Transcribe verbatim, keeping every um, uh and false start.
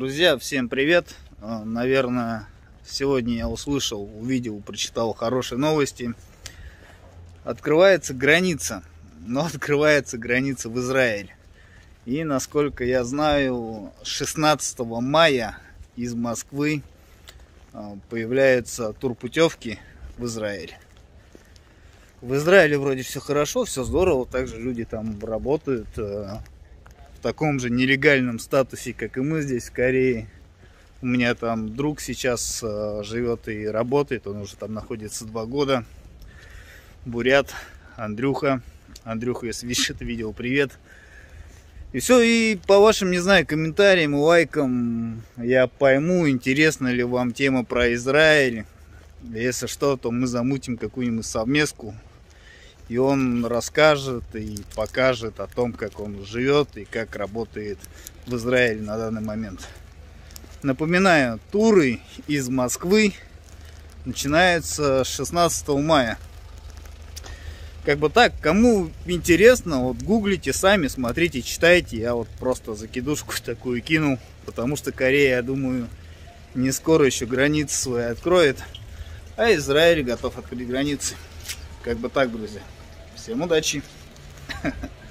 Друзья, всем привет! Наверное, сегодня я услышал, увидел, прочитал хорошие новости. Открывается граница, но открывается граница в Израиль. И, насколько я знаю, шестнадцатого мая из Москвы появляются турпутевки в Израиль. В Израиле вроде все хорошо, все здорово, также люди там работают в таком же нелегальном статусе, как и мы здесь в Корее. У меня там друг сейчас живет и работает, он уже там находится два года. Бурят, Андрюха. Андрюха, если видишь это видео, привет. И все, и по вашим, не знаю, комментариям и лайкам я пойму, интересна ли вам тема про Израиль. Если что, то мы замутим какую-нибудь совместку. И он расскажет и покажет о том, как он живет и как работает в Израиле на данный момент. Напоминаю, туры из Москвы начинаются с шестнадцатого мая. Как бы так, кому интересно, вот гуглите сами, смотрите, читайте. Я вот просто закидушку такую кинул, потому что Корея, я думаю, не скоро еще границы свои откроет. А Израиль готов открыть границы. Как бы так, друзья. Всем удачи!